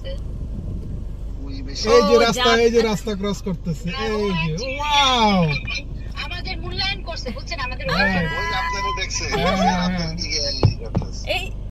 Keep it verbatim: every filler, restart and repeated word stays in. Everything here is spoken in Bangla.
করতেছে এই যে রাস্তা এই যে রাস্তা ক্রস করতেছে এই যে ওয়াও আমাদের মূল্যায়ন করছে বুঝছেন আমাদের হ্যাঁ। ওই আপনারা দেখছেন হ্যাঁ, হ্যাঁ, হ্যাঁ। আপনাদের দিকে এই করতেছে। এই